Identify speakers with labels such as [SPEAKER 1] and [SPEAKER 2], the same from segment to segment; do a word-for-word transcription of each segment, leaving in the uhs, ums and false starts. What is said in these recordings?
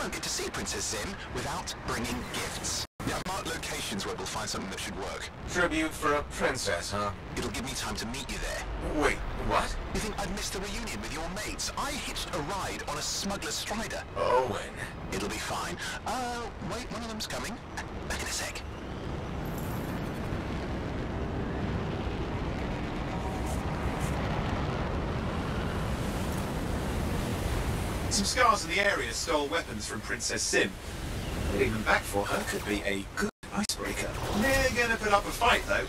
[SPEAKER 1] won't get to see Princess Zim without bringing gifts. Now, mark locations where we'll find something that should work.
[SPEAKER 2] Tribute for a princess, huh?
[SPEAKER 1] It'll give me time to meet you there.
[SPEAKER 2] Wait, what?
[SPEAKER 1] You think I'd missed the reunion with your mates? I hitched a ride on a smuggler strider.
[SPEAKER 2] Owen.
[SPEAKER 1] It'll be fine. Uh, wait, one of them's coming. Back in a sec.
[SPEAKER 3] Some scars in the area stole weapons from Princess Zim. Getting them back for her could be a good icebreaker. They're gonna put up a fight, though.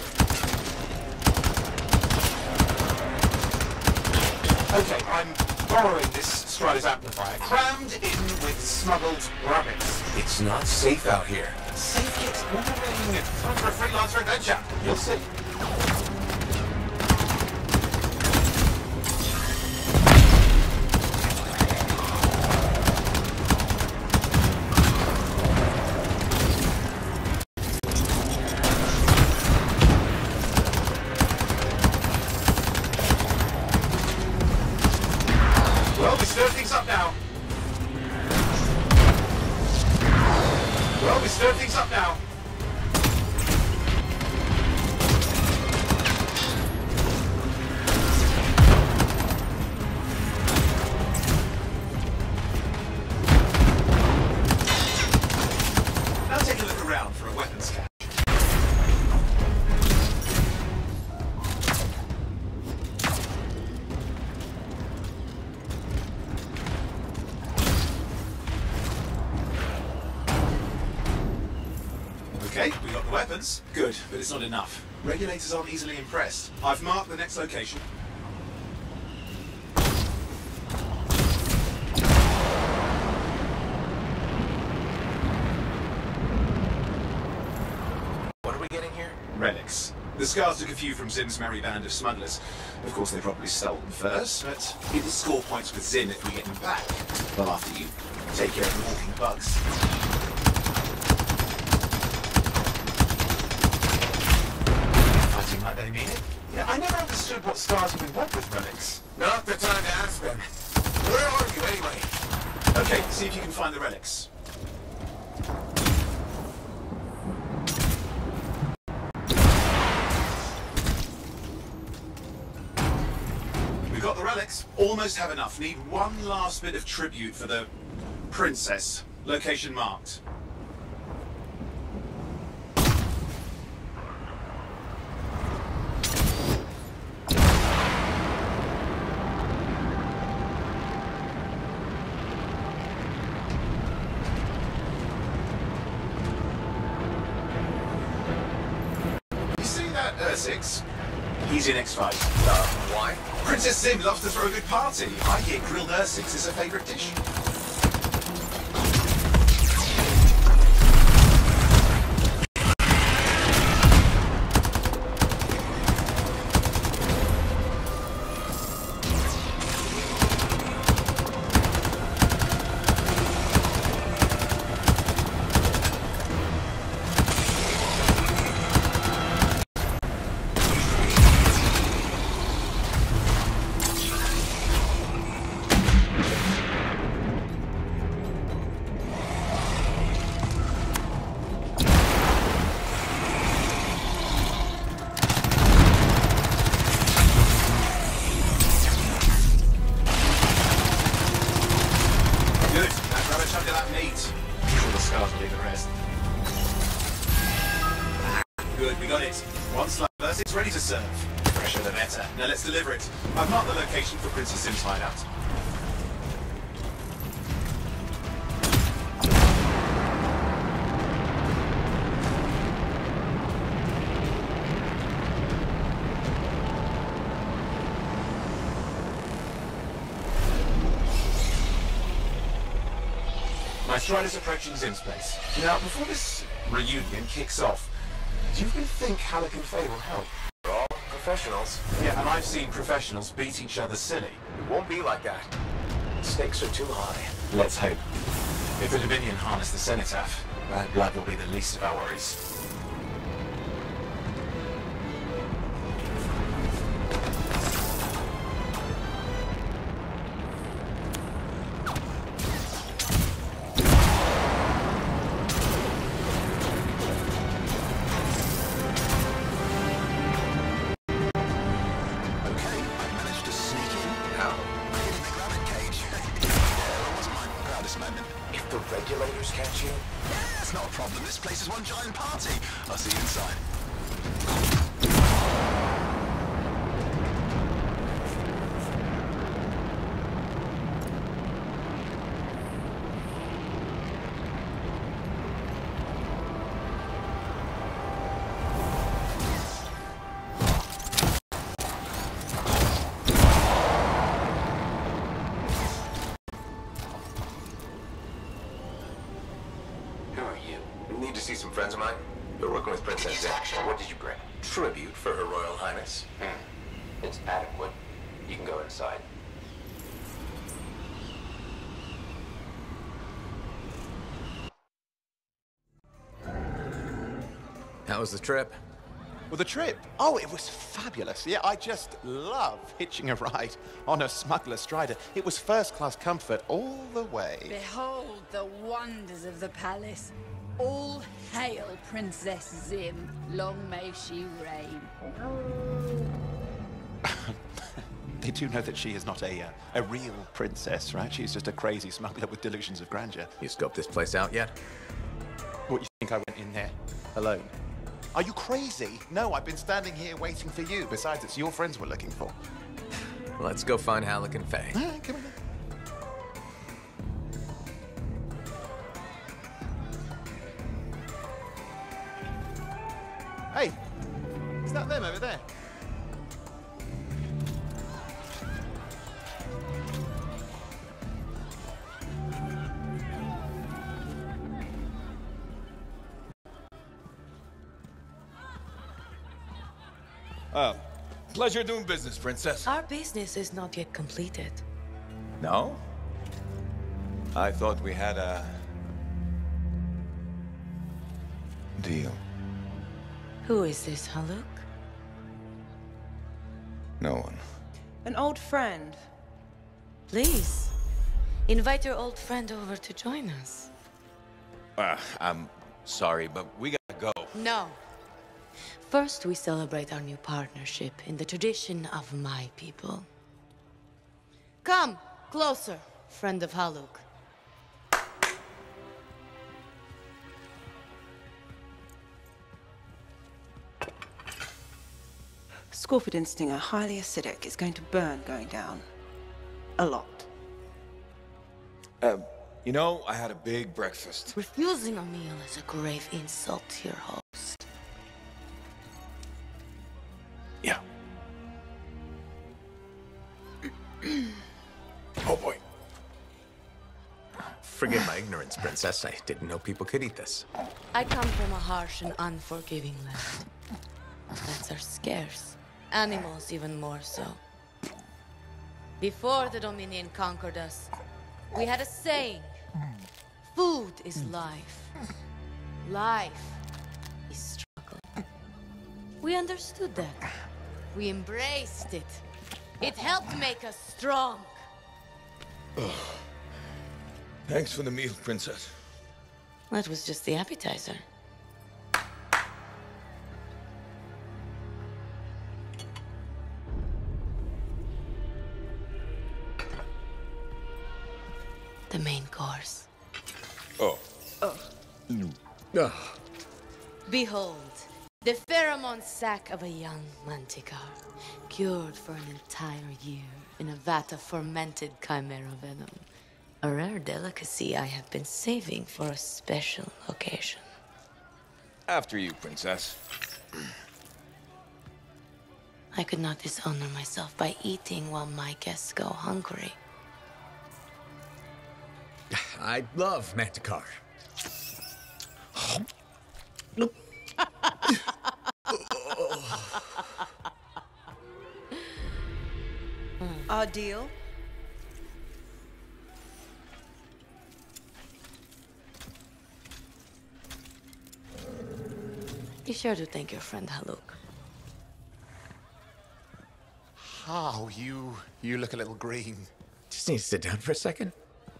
[SPEAKER 2] Okay, I'm borrowing this Strider's amplifier, crammed in with smuggled rabbits. It's not safe out here. Safe gets boring. Time for a freelancer adventure. You'll see.
[SPEAKER 3] Well, we stir things up now. Well, we stir things up now. Now take a look around for a weapons cache. Okay, we got the weapons. Good, but it's not enough. Regulators aren't easily impressed. I've marked the next location.
[SPEAKER 2] What are we getting here?
[SPEAKER 3] Relics. The Scars took a few from Zim's merry band of smugglers. Of course, they probably stole them first, but it'll score points with Zim if we get them back. Well, after you take care of the walking bugs. Fighting like they mean it. Yeah, I never understood what Scars even want with relics.
[SPEAKER 2] Not the time to ask them. Where are you anyway?
[SPEAKER 3] Okay, see if you can find the relics. We've got the relics. Almost have enough. Need one last bit of tribute for the princess. Location marked. You see that Ursix? He's in X five.
[SPEAKER 2] Uh, why?
[SPEAKER 3] Princess Zim loves to throw a good party. I hear grilled Ursix is her favourite dish. Good. Now grab a chunk of that meat. I'm sure the Scars will leave the rest. Good, we got it. One slice of Ursix ready to serve. Fresher the better. Now let's deliver it. I've marked the location for Princess Zim's hideout. My Strider's approaching Zim's place. Now, before this reunion kicks off, do you really think Halleck and Faye will help?
[SPEAKER 2] We're all professionals.
[SPEAKER 3] Yeah, and I've seen professionals beat each other silly.
[SPEAKER 2] It won't be like that. Stakes are too high.
[SPEAKER 3] Let's hope. If the Dominion harness the Cenotaph, bad blood will be the least of our worries.
[SPEAKER 1] one giant party. I'll see you inside.
[SPEAKER 2] Need to see some friends of mine? You're working with Princess Zin. What did you bring? Tribute for Her Royal Highness. Hmm. It's adequate. You can go inside.
[SPEAKER 4] How was the trip?
[SPEAKER 5] Well, the trip? Oh, it was fabulous. Yeah, I just love hitching a ride on a smuggler strider. It was first-class comfort all the way.
[SPEAKER 6] Behold the wonders of the palace. All hail Princess Zim. Long may she reign.
[SPEAKER 5] They do know that she is not a, uh, a real princess, right? She's just a crazy smuggler with delusions of grandeur.
[SPEAKER 4] You scoped this place out yet?
[SPEAKER 5] What, you think I went in there alone? Are you crazy? No, I've been standing here waiting for you. Besides, it's your friends we're looking for.
[SPEAKER 4] Let's go find Halleck and Faye.
[SPEAKER 5] All right, come on. Hey, is that them over there?
[SPEAKER 7] Oh, pleasure doing business, Princess.
[SPEAKER 8] Our business is not yet completed.
[SPEAKER 7] No? I thought we had a... deal.
[SPEAKER 8] Who is this, Haluk?
[SPEAKER 7] No one.
[SPEAKER 9] An old friend.
[SPEAKER 8] Please, invite your old friend over to join us.
[SPEAKER 7] Uh, I'm sorry, but we gotta go.
[SPEAKER 8] No. First, we celebrate our new partnership in the tradition of my people. Come, closer, friend of Haluk.
[SPEAKER 9] Scorpidon Stinger, highly acidic. It's going to burn going down. A lot.
[SPEAKER 7] Uh, you know, I had a big breakfast.
[SPEAKER 8] Refusing a meal is a grave insult to your host.
[SPEAKER 7] Yeah. Oh boy.
[SPEAKER 4] Forgive my ignorance, Princess. I didn't know people could eat this.
[SPEAKER 8] I come from a harsh and unforgiving land. Plants are scarce. Animals even more so. Before the Dominion conquered us, we had a saying. Food is life. Life is struggle. We understood that. We embraced it. It helped make us strong.
[SPEAKER 7] Thanks for the meal, Princess.
[SPEAKER 8] That was just the appetizer. The main course.
[SPEAKER 7] Oh.
[SPEAKER 9] Oh.
[SPEAKER 7] Ugh.
[SPEAKER 8] Behold, the pheromone sac of a young manticore, cured for an entire year in a vat of fermented chimera venom. A rare delicacy I have been saving for a special occasion.
[SPEAKER 7] After you, Princess.
[SPEAKER 8] I could not dishonor myself by eating while my guests go hungry.
[SPEAKER 4] I love Manticore.
[SPEAKER 9] Our deal?
[SPEAKER 8] Be sure to thank your friend Haluk.
[SPEAKER 5] Oh, you... you look a little green.
[SPEAKER 4] Just need to sit down for a second.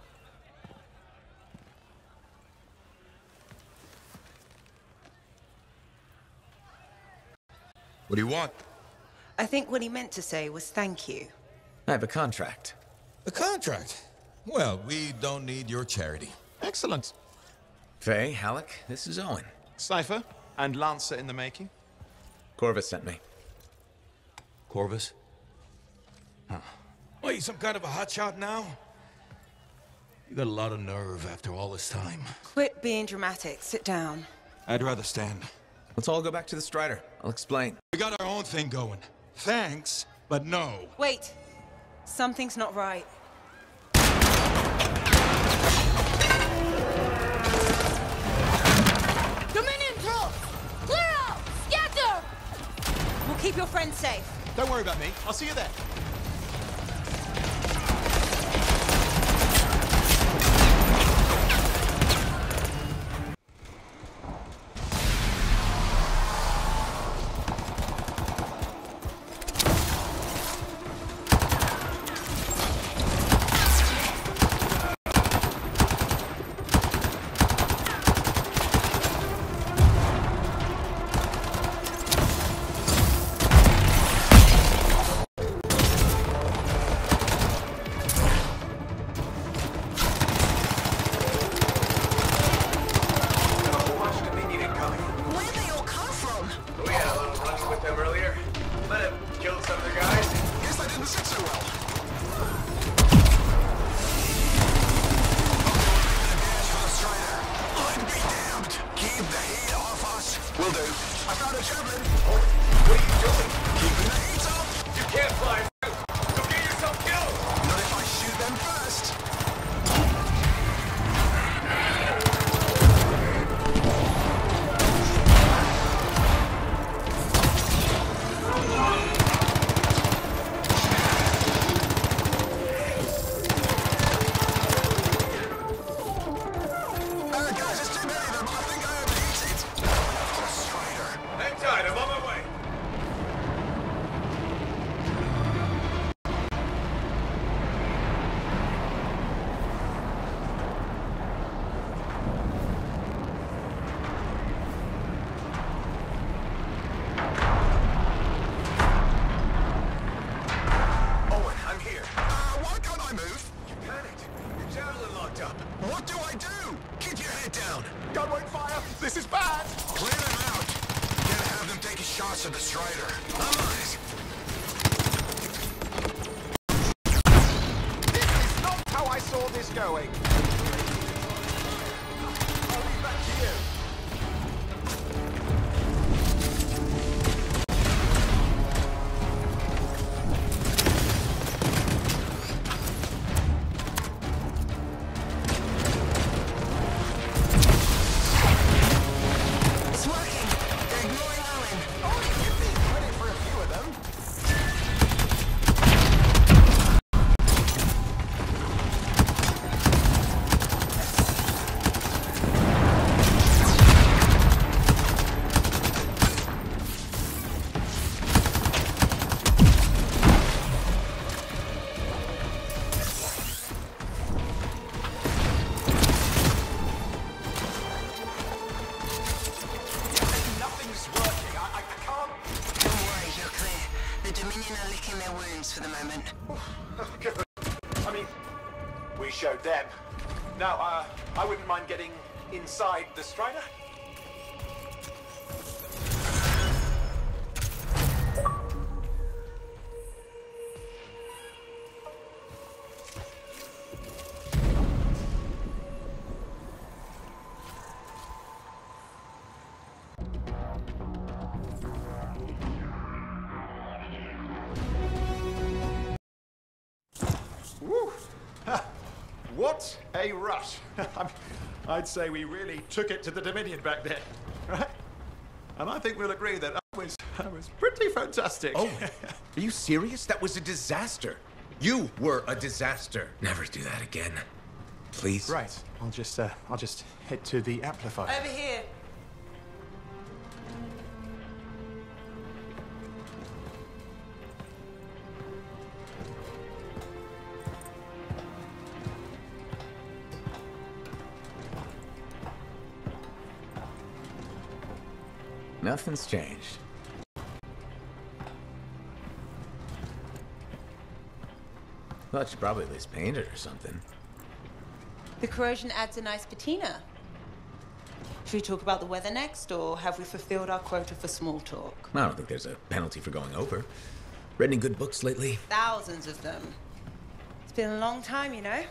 [SPEAKER 7] What do you want?
[SPEAKER 9] I think what he meant to say was thank you.
[SPEAKER 4] I have a contract.
[SPEAKER 10] A contract? Well, we don't need your charity.
[SPEAKER 5] Excellent.
[SPEAKER 4] Faye, Halleck, this is Owen.
[SPEAKER 5] Cypher and Lancer in the making.
[SPEAKER 4] Corvus sent me.
[SPEAKER 7] Corvus? Huh.
[SPEAKER 10] What, you some kind of a hotshot now? You got a lot of nerve after all this time.
[SPEAKER 9] Quit being dramatic. Sit down.
[SPEAKER 10] I'd rather stand.
[SPEAKER 4] Let's all go back to the Strider. I'll explain.
[SPEAKER 10] We got our own thing going. Thanks, but no.
[SPEAKER 9] Wait. Something's not right.
[SPEAKER 8] Dominion troops! Clear out! Scatter!
[SPEAKER 9] We'll keep your friends safe.
[SPEAKER 5] Don't worry about me. I'll see you there.
[SPEAKER 1] To the Strider. Nice.
[SPEAKER 5] This is not how I saw this going. I'll leave that to you.
[SPEAKER 11] For the moment.
[SPEAKER 5] I mean, we showed them. Now, uh, I wouldn't mind getting inside the Strider. Woo! What a rush! I'd say we really took it to the Dominion back then, right? And I think we'll agree that that was, that was pretty fantastic.
[SPEAKER 2] Oh, are you serious? That was a disaster. You were a disaster.
[SPEAKER 4] Never do that again. Please.
[SPEAKER 5] Right. I'll just, uh, I'll just head to the amplifier.
[SPEAKER 9] Over here.
[SPEAKER 4] Nothing's changed. Thought you probably at least painted or something.
[SPEAKER 9] The corrosion adds a nice patina. Should we talk about the weather next, or have we fulfilled our quota for small talk?
[SPEAKER 4] I don't think there's a penalty for going over. Read any good books lately?
[SPEAKER 9] Thousands of them. It's been a long time, you know?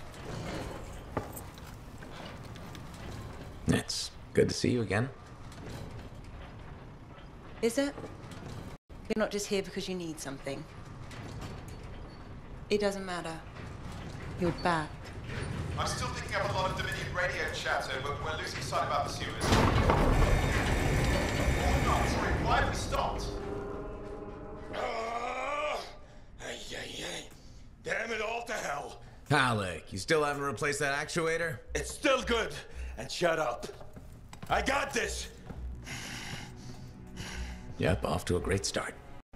[SPEAKER 4] It's good to see you again.
[SPEAKER 9] Is it? You're not just here because you need something. It doesn't matter. You're back.
[SPEAKER 5] I'm still picking up a lot of Dominion radio chatter, but we're losing sight of our pursuers. Oh no, sorry, why have we stopped?
[SPEAKER 10] Ah! Ay, ay, ay. Damn it all to hell.
[SPEAKER 4] Alec, you still haven't replaced that actuator?
[SPEAKER 10] It's still good. And shut up. I got this.
[SPEAKER 4] Yep, off to a great start.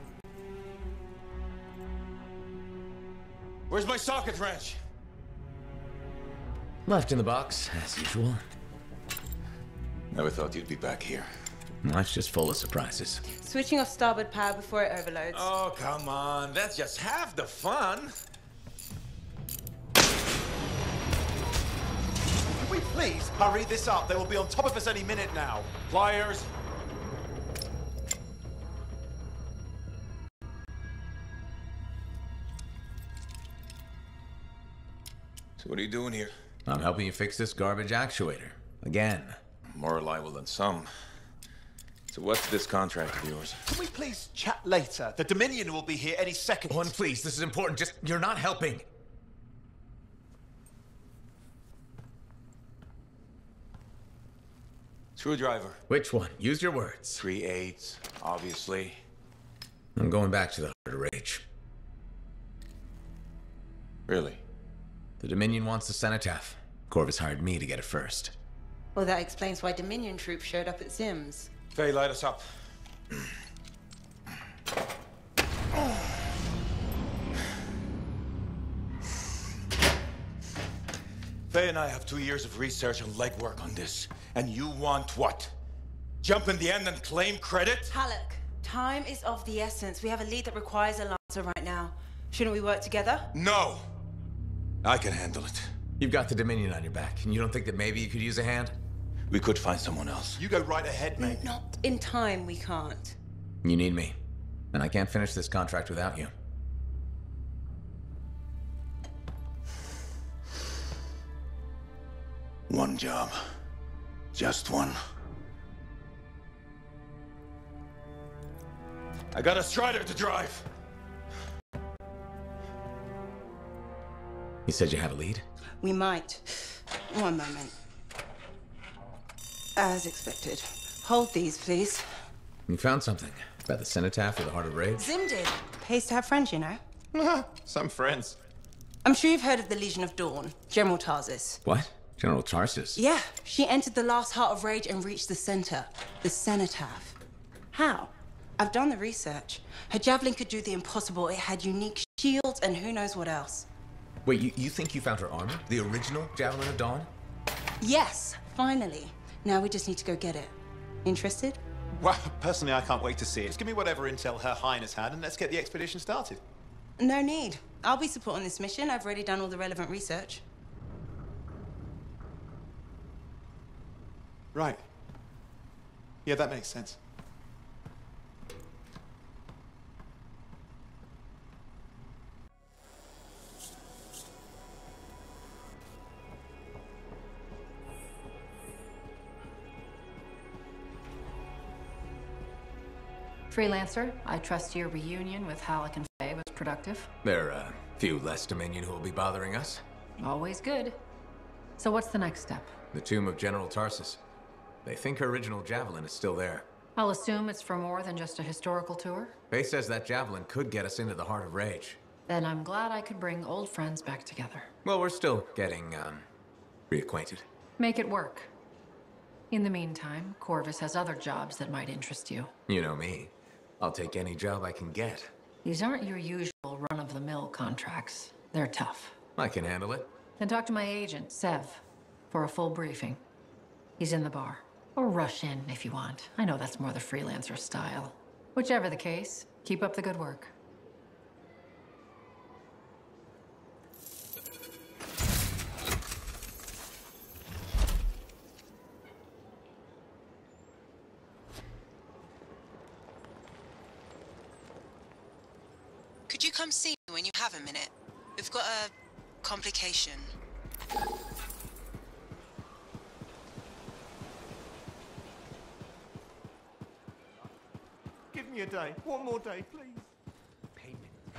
[SPEAKER 10] Where's my socket wrench?
[SPEAKER 4] Left in the box, as usual.
[SPEAKER 7] Never thought you'd be back here.
[SPEAKER 4] Life's just full of surprises.
[SPEAKER 9] Switching off starboard power before it overloads.
[SPEAKER 10] Oh, come on. That's just half the fun.
[SPEAKER 5] Can we please hurry this up? They will be on top of us any minute now.
[SPEAKER 10] Pliers.
[SPEAKER 7] So what are you doing here?
[SPEAKER 4] I'm helping you fix this garbage actuator. Again.
[SPEAKER 7] More reliable than some. So what's this contract of yours?
[SPEAKER 5] Can we please chat later? The Dominion will be here any second.
[SPEAKER 4] One, please, this is important. Just, you're not helping.
[SPEAKER 7] Screwdriver.
[SPEAKER 4] Which one? Use your words.
[SPEAKER 7] Three eighths, obviously.
[SPEAKER 4] I'm going back to the Heart of Rage.
[SPEAKER 7] Really?
[SPEAKER 4] The Dominion wants the cenotaph. Corvus hired me to get it first.
[SPEAKER 9] Well, that explains why Dominion troops showed up at Zims.
[SPEAKER 10] Faye, light us up. Faye and I have two years of research and legwork on this. And you want what? Jump in the end and claim credit?
[SPEAKER 9] Halleck, time is of the essence. We have a lead that requires a Lancer right now. Shouldn't we work together?
[SPEAKER 10] No! I can handle it.
[SPEAKER 4] You've got the Dominion on your back, and you don't think that maybe you could use a hand?
[SPEAKER 10] We could find someone else.
[SPEAKER 5] You go right ahead, mate.
[SPEAKER 9] Not in time, we can't.
[SPEAKER 4] You need me. And I can't finish this contract without you.
[SPEAKER 10] One job. Just one. I got a Strider to drive.
[SPEAKER 4] You said you have a lead?
[SPEAKER 9] We might. One moment. As expected. Hold these, please.
[SPEAKER 4] You found something. About the cenotaph or the Heart of Rage?
[SPEAKER 9] Zim did. Pays to have friends, you know.
[SPEAKER 5] Some friends.
[SPEAKER 9] I'm sure you've heard of the Legion of Dawn. General Tarsus.
[SPEAKER 4] What? General Tarsus?
[SPEAKER 9] Yeah. She entered the last Heart of Rage and reached the center. The cenotaph. How? I've done the research. Her javelin could do the impossible. It had unique shields and who knows what else.
[SPEAKER 4] Wait, you, you think you found her armor? The original Javelin of Dawn?
[SPEAKER 9] Yes, finally. Now we just need to go get it. Interested?
[SPEAKER 5] Well, personally, I can't wait to see it. Just give me whatever intel Her Highness had, and let's get the expedition started.
[SPEAKER 9] No need. I'll be supporting this mission. I've already done all the relevant research.
[SPEAKER 5] Right. Yeah, that makes sense.
[SPEAKER 11] Freelancer, I trust your reunion with Halleck and Faye was productive.
[SPEAKER 4] There are a few less Dominion who will be bothering us.
[SPEAKER 11] Always good. So what's the next step?
[SPEAKER 4] The tomb of General Tarsus. They think her original Javelin is still there.
[SPEAKER 11] I'll assume it's for more than just a historical tour?
[SPEAKER 4] Faye says that Javelin could get us into the Heart of Rage.
[SPEAKER 11] Then I'm glad I could bring old friends back together.
[SPEAKER 4] Well, we're still getting, um, reacquainted.
[SPEAKER 11] Make it work. In the meantime, Corvus has other jobs that might interest you.
[SPEAKER 4] You know me. I'll take any job I can get.
[SPEAKER 11] These aren't your usual run-of-the-mill contracts. They're tough.
[SPEAKER 4] I can handle it.
[SPEAKER 11] Then talk to my agent, Sev, for a full briefing. He's in the bar. Or rush in if you want. I know that's more the freelancer style. Whichever the case, keep up the good work.
[SPEAKER 9] Could you come see me when you have a minute? We've got a complication.
[SPEAKER 5] Give me a day. One more day, please.
[SPEAKER 4] Payment.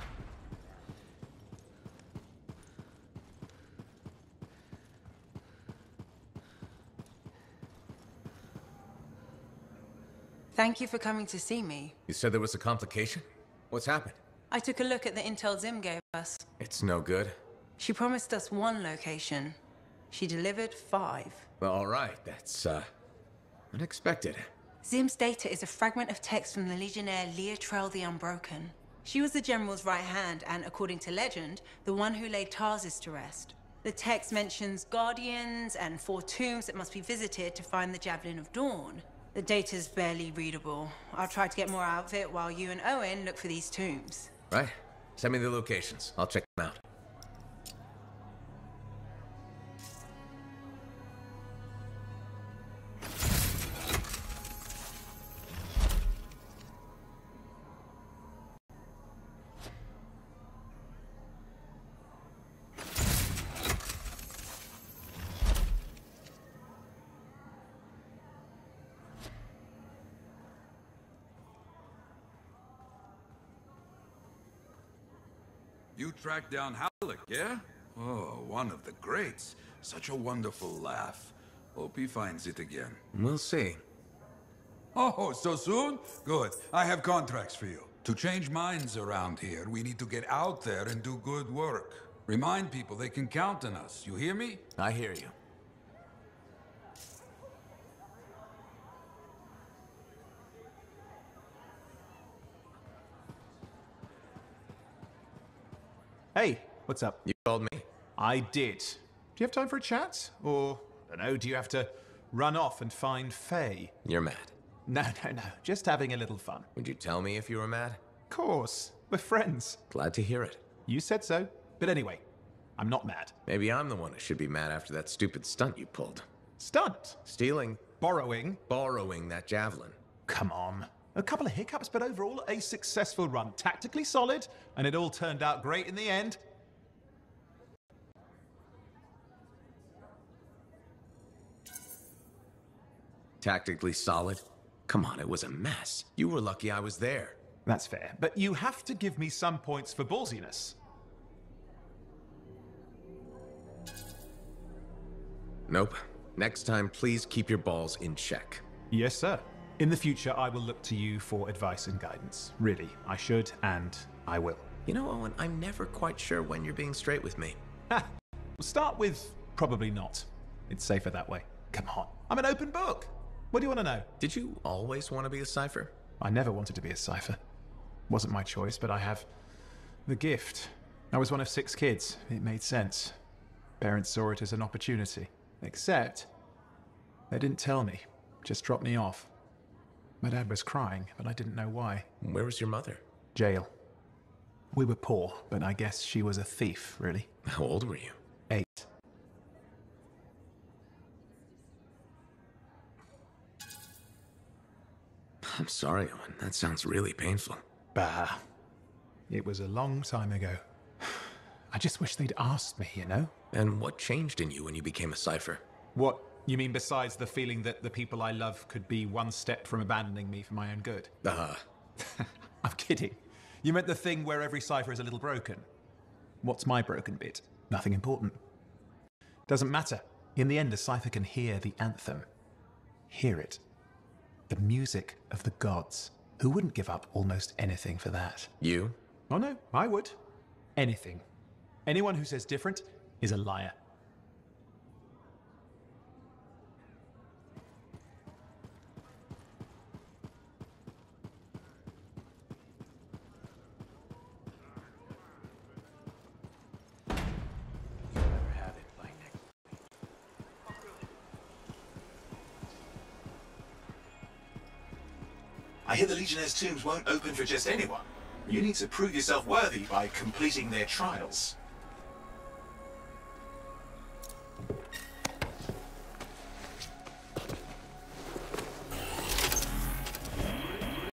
[SPEAKER 9] Thank you for coming to see me.
[SPEAKER 4] You said there was a complication? What's happened?
[SPEAKER 9] I took a look at the intel Zim gave us.
[SPEAKER 4] It's no good.
[SPEAKER 9] She promised us one location. She delivered five.
[SPEAKER 4] Well, all right. That's, uh, unexpected.
[SPEAKER 9] Zim's data is a fragment of text from the Legionnaire Leotrel the Unbroken. She was the General's right hand and, according to legend, the one who laid Tarsis to rest. The text mentions guardians and four tombs that must be visited to find the Javelin of Dawn. The data's barely readable. I'll try to get more out of it while you and Owen look for these tombs.
[SPEAKER 4] Right. Send me the locations. I'll check them out.
[SPEAKER 12] You tracked down Halleck, yeah? Oh, one of the greats. Such a wonderful laugh. Hope he finds it again.
[SPEAKER 4] We'll see.
[SPEAKER 12] Oh, so soon? Good. I have contracts for you. To change minds around here, we need to get out there and do good work. Remind people they can count on us. You hear me?
[SPEAKER 4] I hear you.
[SPEAKER 5] Hey, what's up?
[SPEAKER 4] You called me?
[SPEAKER 5] I did. Do you have time for a chat? Or, I don't know, do you have to run off and find Faye?
[SPEAKER 4] You're mad.
[SPEAKER 5] No, no, no. Just having a little fun.
[SPEAKER 4] Would you tell me if you were mad?
[SPEAKER 5] Of course. We're friends.
[SPEAKER 4] Glad to hear it.
[SPEAKER 5] You said so. But anyway, I'm not mad.
[SPEAKER 4] Maybe I'm the one who should be mad after that stupid stunt you pulled.
[SPEAKER 5] Stunt?
[SPEAKER 4] Stealing.
[SPEAKER 5] Borrowing?
[SPEAKER 4] Borrowing that javelin.
[SPEAKER 5] Come on. A couple of hiccups, but overall a successful run. Tactically solid, and it all turned out great in the end.
[SPEAKER 4] Tactically solid? Come on, it was a mess. You were lucky I was there.
[SPEAKER 5] That's fair, but you have to give me some points for ballsiness.
[SPEAKER 4] Nope. Next time, please keep your balls in check.
[SPEAKER 5] Yes, sir. In the future, I will look to you for advice and guidance. Really, I should, and I will.
[SPEAKER 4] You know, Owen, I'm never quite sure when you're being straight with me.
[SPEAKER 5] Ha! We'll start with probably not. It's safer that way. Come on. I'm an open book. What do you want to know?
[SPEAKER 4] Did you always want to be a cipher?
[SPEAKER 5] I never wanted to be a cipher. Wasn't my choice, but I have the gift. I was one of six kids. It made sense. Parents saw it as an opportunity. Except, they didn't tell me. Just dropped me off. My dad was crying, but I didn't know why.
[SPEAKER 4] Where was your mother?
[SPEAKER 5] Jail. We were poor, but I guess she was a thief, really.
[SPEAKER 4] How old were you?
[SPEAKER 5] Eight.
[SPEAKER 4] I'm sorry, Owen. That sounds really painful.
[SPEAKER 5] Bah. It was a long time ago. I just wish they'd asked me, you know?
[SPEAKER 4] And what changed in you when you became a cipher?
[SPEAKER 5] What? You mean besides the feeling that the people I love could be one step from abandoning me for my own good?
[SPEAKER 4] Uh.
[SPEAKER 5] I'm kidding. You meant the thing where every cipher is a little broken. What's my broken bit? Nothing important. Doesn't matter. In the end, a cipher can hear the anthem. Hear it. The music of the gods. Who wouldn't give up almost anything for that?
[SPEAKER 4] You?
[SPEAKER 5] Oh no, I would. Anything. Anyone who says different is a liar.
[SPEAKER 3] I hear the Legionnaire's tombs won't open for just anyone. You need to prove yourself worthy by completing their trials.